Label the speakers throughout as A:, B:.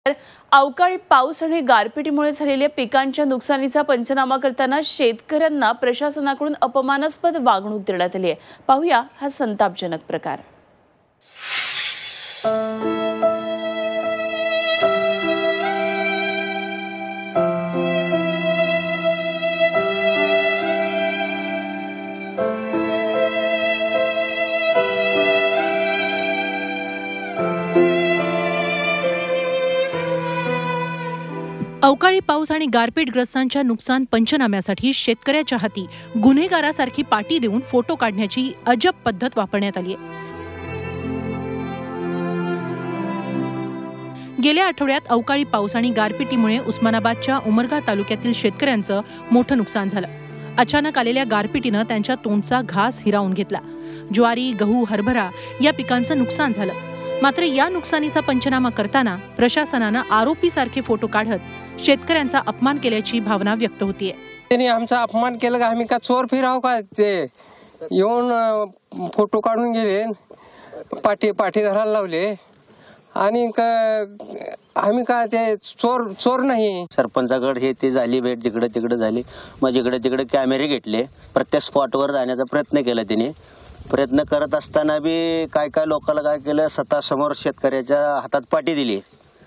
A: अवकाळी पाऊस आणि गारपिटीमुळे झालेल्या पिकांच्या नुकसानीचा पंचनामा करताना शेतकऱ्यांना प्रशासनाकडून अपमानास्पद वागणूक देण्यात आली आहे। पाहूया हा संतापजनक प्रकार।
B: अवकाळी पाऊस आणि गारपीटग्रस्तांच्या नुकसान पंचनाम्यासाठी शेतकऱ्याच्या हाती गुन्हेगारासारखी पाटी देऊन फोटो काढण्याची अजब पद्धत वापरण्यात आली आहे। गेल्या आठवड्यात अवकाळी पाऊस आणि गारपिटीमुळे उस्मानाबादच्या उमरगा तालुक्यातील शेतकऱ्यांचं मोठं नुकसान झालं। अचानक आलेल्या गारपिटीनं त्यांच्या तोंडचा घास हिरावून घेतला। ज्वारी, गहू, हरभरा या पिकांचं नुकसान झालं। मात्र या नुकसानीचा पंचनामा करताना प्रशासनानं आरोपीसारखे फोटो काढत शेतकऱ्यांचा अपमान केल्याची भावना व्यक्त होतीये।
C: त्यांनी आमचा अपमान केला का? आम्ही का चोर फिराव का? ते येऊन फोटो काढून गेले, पाठी धरायला लावले आणि आम्ही का ते चोर नाही।
D: सरपंचाकडे हे ते झाली भेट, तिकडे झाली, मग जिकडे कॅमेरे घेतले, प्रत्येक स्पॉटवर जाण्याचा प्रयत्न केला त्यांनी। प्रयत्न करत असताना बी काय लोकांना काय केलं, स्वतः समोर शेतकऱ्याच्या हातात पाटी दिली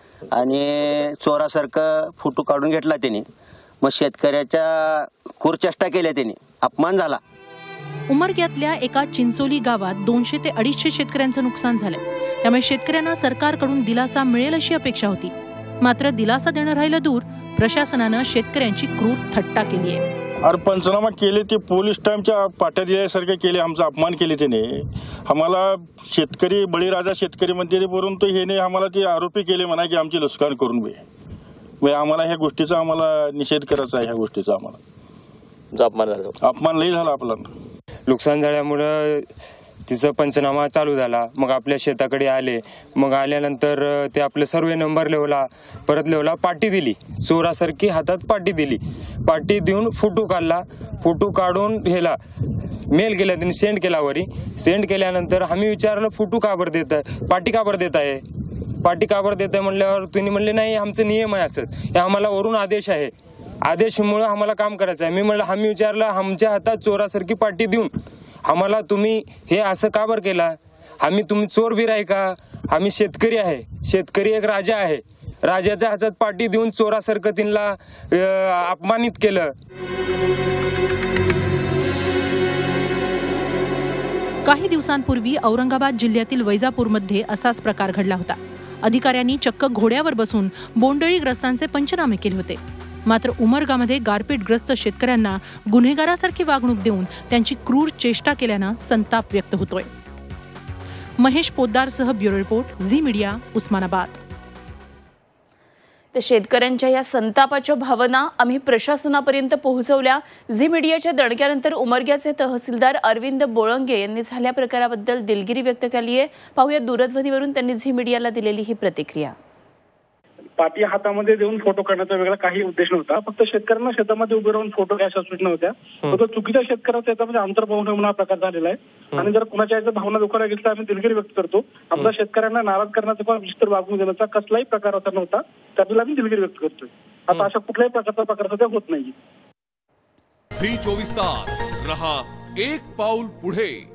D: आणि चोरासारखं फोटो काढून घेतला त्यांनी। मग शेतकऱ्याच्या कुरचेष्टा केल्या त्यांनी, अपमान झाला।
B: उमरग्यातल्या एका चिंचोली गावात 200 ते 250 शेतकऱ्यांचं नुकसान झालंय। त्यामुळे शेतकऱ्यांना सरकारकडून दिलासा मिळेल अशी अपेक्षा होती। मात्र दिलासा देणं राहिलं दूर, प्रशासनानं शेतकऱ्यांची क्रूर थट्टा केली आहे।
E: और पंचनामा केले ते पोलीस टाइमच्या पाट्या दिल्यासारखे केले, आमचा अपमान केले त्याने। आम्हाला शेतकरी बळीराजा शेतकरी म्हणते, परंतु हे आम्हाला ते आरोपी केले म्हणा की आमची नुकसान करून बे। आम्हाला ह्या गोष्टीचा आम्हाला निषेध करायचा आहे। ह्या गोष्टीचा आम्हाला अपमान लई झाला आपला।
F: नुकसान झाल्यामुळे तिचा पंचनामा चालू झाला। मग आपल्या शेताकडे आले, मग आल्यानंतर ते आपले सर्वे नंबर लिहला, परत लिहला, पाटी दिली, चोरासारखी हातात पाटी दिली। पाटी देऊन फोटो काढला, फोटो काढून ह्याला मेल केला, त्यांनी सेंड केला। वरी सेंड केल्यानंतर आम्ही विचारलं फोटो का बरं देत आहे, पाटी का बरं देत आहे, पाटी का बरं देत आहे म्हणल्यावर तुम्ही म्हणले नाही आमचं नियम आहे असंच, हे आम्हाला वरून आदेश आहे, आदेशमुळे आम्हाला काम करायचं आहे। मी म्हणलं, आम्ही विचारलं आमच्या हातात चोरासारखी पाटी देऊन आम्हाला तुम्ही हे असं का बरं केला, तुम्ही चोर बीर आहे का? आम्ही शेतकरी आहे, शेतकरी एक राजा आहे, राजाच्या हातात पाटी देऊन चोरासारखं तिला अपमानित केलं।
B: काही दिवसांपूर्वी औरंगाबाद जिल्ह्यातील वैजापूरमध्ये असाच प्रकार घडला होता। अधिकाऱ्यांनी चक्क घोड्यावर बसून बोंडअळीग्रस्तांचे पंचनामे केले होते। मात्र उमरगामध्ये गारपीटग्रस्त शेतकऱ्यांना गुन्हेगारासारखी वागणूक देऊन त्यांची क्रूर चेष्टा केल्यानं संताप व्यक्त होतोय। महेश पोद्दारसह bureau report, Zee media, Osmanabad.
A: तर शेतकऱ्यांच्या या संतापाच्या भावना आम्ही प्रशासनापर्यंत पोहोचवल्या। झी मीडियाच्या दणक्यानंतर उमरग्याचे तहसीलदार अरविंद बोळंगे यांनी झाल्या प्रकाराबद्दल दिलगिरी व्यक्त केली आहे। पाहूया दूरध्वनीवरून त्यांनी झी मीडियाला दिलेली ही प्रतिक्रिया।
G: पाटी हातामध्ये देऊन फोटो काढण्याचा वेगळा काही उद्देश नव्हता, फक्त शेतकऱ्यांना शेतामध्ये उभे राहून फोटो घ्यायच्या सूचना होत्या। फक्त चुकीच्या शेतकऱ्याचा याच्यामध्ये अंतर्भाव म्हणून हा प्रकार झालेला आहे आणि जर कुणाच्या याच्या भावना दुखावल्या गेल्या तर आम्ही दिलगिरी व्यक्त करतो। आपल्या शेतकऱ्यांना नाराज करण्याचा किंवा विस्तार वागणूक देण्याचा कसलाही प्रकार असा नव्हता, त्याबद्दल आम्ही दिलगिरी व्यक्त करतोय। आता अशा कुठल्याही प्रकार सध्या होत नाही।
H: झी 24 तास रहा एक पाऊल पुढे।